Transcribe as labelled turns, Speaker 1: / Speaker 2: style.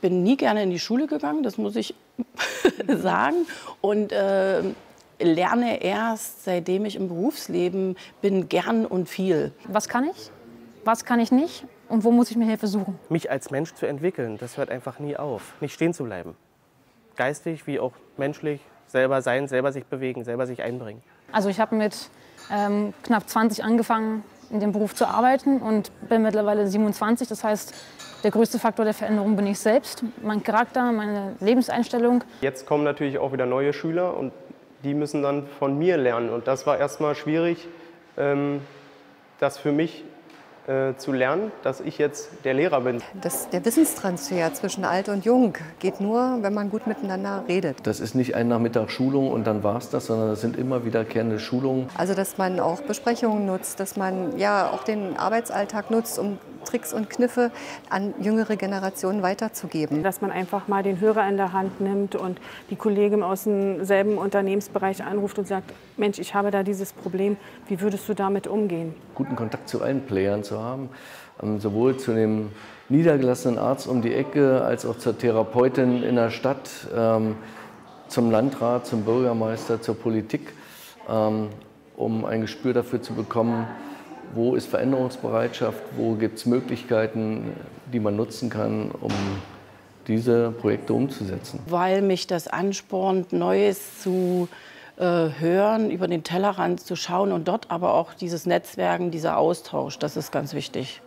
Speaker 1: bin nie gerne in die Schule gegangen, das muss ich sagen. Und lerne erst, seitdem ich im Berufsleben bin, gern und viel.
Speaker 2: Was kann ich? Was kann ich nicht? Und wo muss ich mir Hilfe suchen?
Speaker 3: Mich als Mensch zu entwickeln, das hört einfach nie auf. Nicht stehen zu bleiben. Geistig wie auch menschlich, selber sein, selber sich bewegen, selber sich einbringen.
Speaker 2: Also ich habe mit knapp 20 angefangen, in dem Beruf zu arbeiten und bin mittlerweile 27. Das heißt, der größte Faktor der Veränderung bin ich selbst, mein Charakter, meine Lebenseinstellung.
Speaker 4: Jetzt kommen natürlich auch wieder neue Schüler und die müssen dann von mir lernen. Und das war erstmal schwierig, das für mich zu lernen, dass ich jetzt der Lehrer bin.
Speaker 5: Der Wissenstransfer zwischen Alt und Jung geht nur, wenn man gut miteinander redet.
Speaker 6: Das ist nicht ein Nachmittag Schulung und dann war es das, sondern das sind immer wiederkehrende Schulungen.
Speaker 5: Also dass man auch Besprechungen nutzt, dass man ja auch den Arbeitsalltag nutzt, um Tricks und Kniffe an jüngere Generationen weiterzugeben.
Speaker 7: Dass man einfach mal den Hörer in der Hand nimmt und die Kollegin aus demselben Unternehmensbereich anruft und sagt, Mensch, ich habe da dieses Problem, wie würdest du damit umgehen?
Speaker 6: Guten Kontakt zu allen Playern zu haben, sowohl zu dem niedergelassenen Arzt um die Ecke, als auch zur Therapeutin in der Stadt, zum Landrat, zum Bürgermeister, zur Politik, um ein Gespür dafür zu bekommen, wo ist Veränderungsbereitschaft, wo gibt es Möglichkeiten, die man nutzen kann, um diese Projekte umzusetzen.
Speaker 1: Weil mich das anspornt, Neues zu hören, über den Tellerrand zu schauen und dort aber auch dieses Netzwerken, dieser Austausch, das ist ganz wichtig.